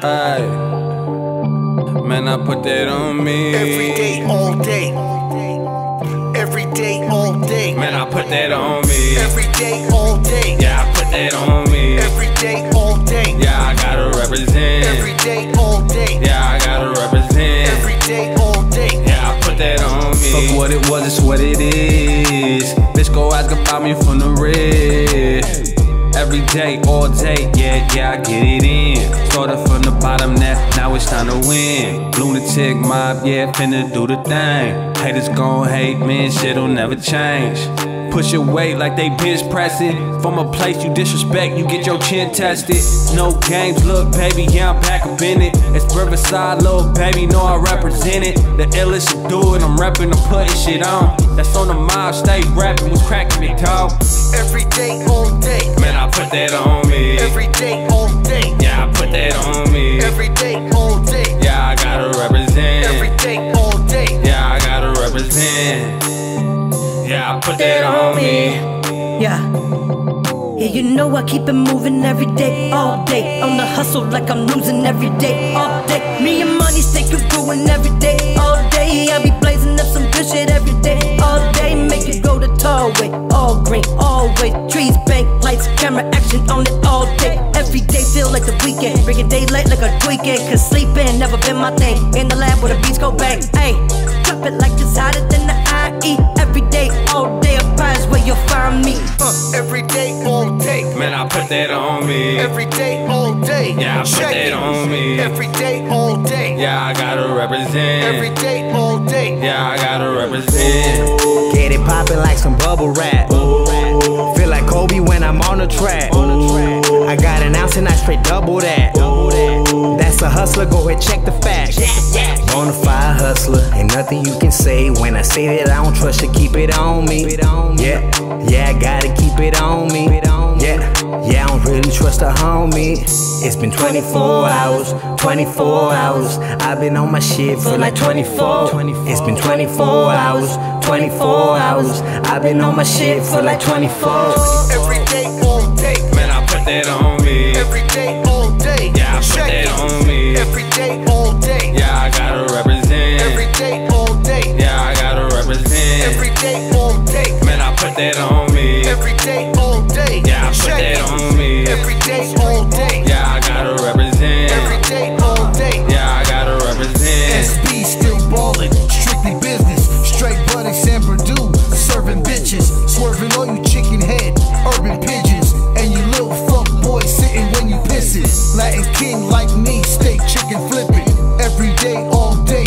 Ay, man, I put that on me. Every day, all day. Every day, all day. Man, I put that on me. Every day, all day. Yeah, I put that on me. Every day, all day. Yeah, I gotta represent. Every day, all day. Yeah, I gotta represent. Every day, all day. Yeah, I put that on me. Fuck what it was, it's what it is. Bitch, go ask about me from the red. Every day, all day, yeah, I get it in. Started from the bottom, now it's time to win. Lunatic mob, yeah, finna do the thing. Haters gon' hate, man, shit'll never change. Push your weight like they bench pressing. From a place you disrespect, you get your chin tested. No games, look baby, yeah, I'm back up in it. It's Riverside, little baby, know I represent it. The illest should do it, I'm reppin', I'm putting shit on. That's on the mob, stay rapping, was cracking it, dog. Every day, all day. Man, I put that on me. Every day, all day. Yeah, I put that on me. Every day, all day. Yeah, I gotta represent. Every day, all day. Yeah, I gotta represent. Yeah, I put that on me. Yeah, you know I keep it moving every day, all day. On the hustle like I'm losing every day, all day. Me and money stay growing every day, all day. I be blazing up some good shit every day, all day. Make it go the tall way, all green, always. Trees, bank, lights, camera, action on it all day. Every day feel like the weekend, bringing daylight like a weekend. Cause sleeping never been my thing. In the lab where the beats go bang, ayy. Drop it like it's hotter than the IE. Every day, all day, a prize where you'll find me. Every day, all day. Man, I put that on me. Every day, all day. Yeah, I put that on me. Every day, all day. Yeah, I gotta represent. Every day, all day. Yeah, I gotta represent. Get it poppin' like some bubble wrap. Feel like Kobe when I'm on the track. I got an ounce and I straight double that. That's a hustler, go ahead check the facts. Bonafide hustler, ain't nothing you can say. When I say that I don't trust you, keep it on me. Yeah, I gotta keep it on me. Yeah, I don't really trust a homie. It's been 24 hours, 24 hours. I've been on my shit for like 24. It's been 24 hours, 24 hours. I've been on my shit for like 24. Every day, all day. Man, I put that on me. Every day, all day. Yeah, I put that on me. Every day, all day. Yeah, I gotta represent. Every day, all day. Yeah, I gotta represent. Every day, all day. Man, I put that on me. Every day, all day. Yeah, I put that on me. Every day, all day. Yeah, I gotta represent. Every day, all day. Yeah, I gotta represent. SB still ballin', strictly business. Straight Buddy San Purdue, serving bitches. Swerving on you chicken head, urban pigeons. And you little fuck boys sitting when you pissin'. Latin king like me, steak chicken flipping. Every day, all day.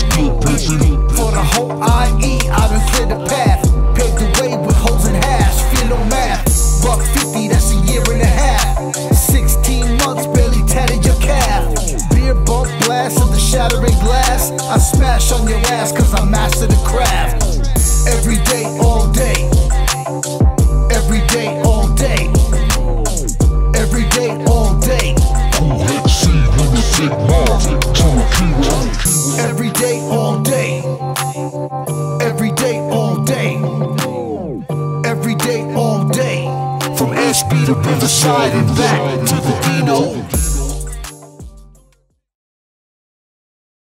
For the whole IE, I done cleared the path. Paved the way with holes and halves, feel no math. $150, that's a year and a half. 16 months, barely tatted your calf. Beer bump blast of the shattering glass. I smash on your ass cause I master the craft. Every day, all day. Every day, all day. Every day, all day. Every day, all day. Every day, all day. Every day, all day. From SB to Riverside and back to the Dino.